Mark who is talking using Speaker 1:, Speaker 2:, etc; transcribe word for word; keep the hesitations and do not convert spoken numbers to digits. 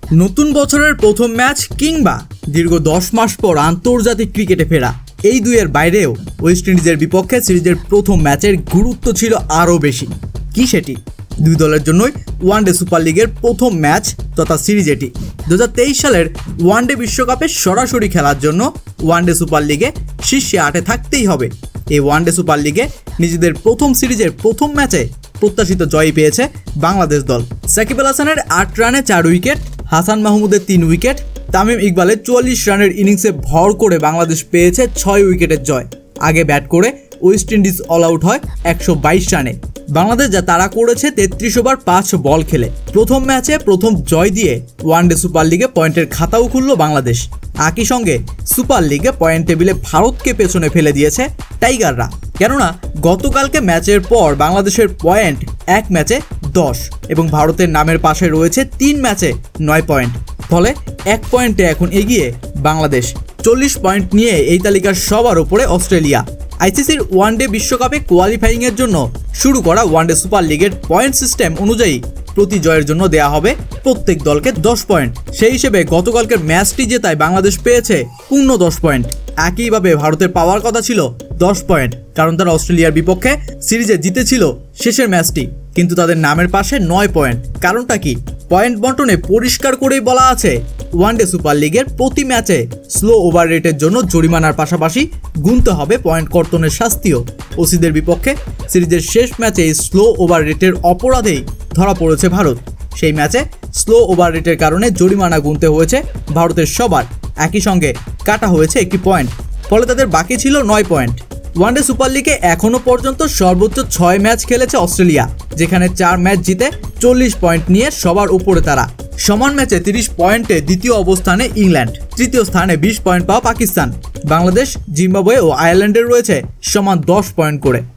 Speaker 1: নতুন বছরের প্রথম ম্যাচ কিংবা দীর্ঘ দশ মাস পর আন্তর্জাতিক ক্রিকেটে ফেরা, এই দুইয়ের বাইরেও ওয়েস্ট ইন্ডিজের বিপক্ষে সিরিজের প্রথম ম্যাচের গুরুত্ব ছিল আরও বেশি। কি সেটি? দুই দলের জন্যই ওয়ানডে সুপার লিগের প্রথম ম্যাচ তথা সিরিজ এটি। দু হাজার তেইশ সালের ওয়ানডে বিশ্বকাপে সরাসরি খেলার জন্য ওয়ানডে সুপার লিগে শীর্ষে আটে থাকতেই হবে। এই ওয়ানডে সুপার লিগে নিজেদের প্রথম সিরিজের প্রথম ম্যাচে প্রত্যাশিত জয় পেয়েছে বাংলাদেশ দল। সাকিব আল হাসানের আট রানে চার উইকেট, হাসান মাহমুদের তিন উইকেট, তামিম ইকবালের চুয়াল্লিশ রানের ইনিংসে ভর করে বাংলাদেশ পেয়েছে ছয় উইকেটের জয়। আগে ব্যাট করে ওয়েস্ট ইন্ডিজ অল আউট হয় একশো বাইশ রানে। বাংলাদেশ যা তারা করেছে তেত্রিশ ওভার পাঁচ বল খেলে। প্রথম ম্যাচে প্রথম জয় দিয়ে ওয়ানডে সুপার লিগে পয়েন্টের খাতাও খুলল বাংলাদেশ। একই সঙ্গে সুপার লিগে পয়েন্ট টেবিলে ভারতকে পেছনে ফেলে দিয়েছে টাইগাররা। কেননা গতকালকে ম্যাচের পর বাংলাদেশের পয়েন্ট এক ম্যাচে দশ এবং ভারতের নামের পাশে রয়েছে তিন ম্যাচে নয় পয়েন্ট। ফলে এক পয়েন্টে এখন এগিয়ে বাংলাদেশ। চল্লিশ পয়েন্ট নিয়ে এই তালিকার সবার উপরে অস্ট্রেলিয়া। আইসিসির ওয়ানডে বিশ্বকাপে কোয়ালিফাইংয়ের জন্য শুরু করা ওয়ানডে সুপার লিগের পয়েন্ট সিস্টেম অনুযায়ী প্রতি জয়ের জন্য দেয়া হবে প্রত্যেক দলকে দশ পয়েন্ট। সেই হিসেবে গতকালকের ম্যাচটি জেতায় বাংলাদেশ পেয়েছে পূর্ণ দশ পয়েন্ট। একইভাবে ভারতের পাওয়ার কথা ছিল দশ পয়েন্ট, কারণ তারা অস্ট্রেলিয়ার বিপক্ষে সিরিজে জিতেছিল শেষের ম্যাচটি, কিন্তু তাদের নামের পাশে নয় পয়েন্ট। কারণটা কি? পয়েন্ট বন্টনে পরিষ্কার করেই বলা আছে ওয়ানডে সুপার লিগের প্রতি ম্যাচে স্লো ওভার রেটের জন্য জরিমানার পাশাপাশি গুনতে হবে পয়েন্ট কর্তনের শাস্তিও। ওসিদের বিপক্ষে সিরিজের শেষ ম্যাচে স্লো ওভার রেটের অপরাধেই ধরা পড়েছে ভারত। সেই ম্যাচে স্লো ওভার রেটের কারণে জরিমানা গুনতে হয়েছে ভারতের সবার। একই সঙ্গে কাটা হয়েছে একটি পয়েন্ট, ফলে তাদের বাকি ছিল নয় পয়েন্ট। ওয়ানডে সুপার লিগে এখনও পর্যন্ত সর্বোচ্চ ছয় ম্যাচ খেলেছে অস্ট্রেলিয়া, যেখানে চার ম্যাচ জিতে চল্লিশ পয়েন্ট নিয়ে সবার উপরে তারা। সমান ম্যাচে তিরিশ পয়েন্টে দ্বিতীয় অবস্থানে ইংল্যান্ড, তৃতীয় স্থানে বিশ পয়েন্ট পাওয়া পাকিস্তান। বাংলাদেশ, জিম্বাবুয়ে ও আয়ারল্যান্ডের রয়েছে সমান দশ পয়েন্ট করে।